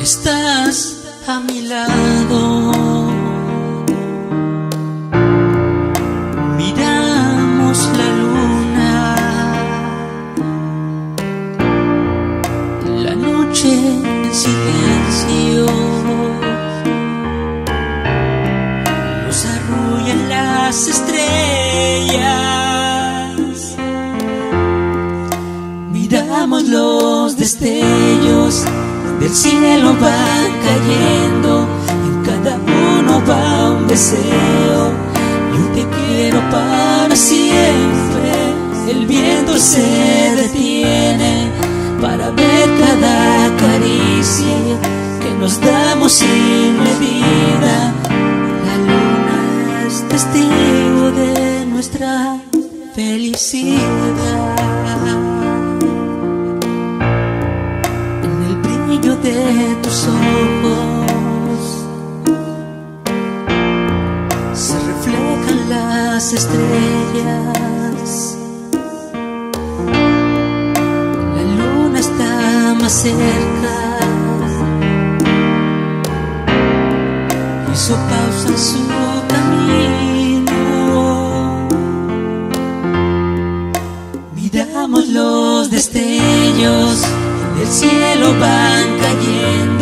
estás a mi lado. Miramos la luna, la noche en silencio, nos arrullan las estrellas. Miramos los destellos del cielo, van cayendo, en cada uno va un deseo. Yo te quiero para siempre. El viento se detiene para ver cada caricia que nos damos sin medida. La luna es testigo de nuestra felicidad. De tus ojos se reflejan las estrellas. La luna está más cerca, hizo pausa en su camino. Miramos los destellos del cielo, van cayendo.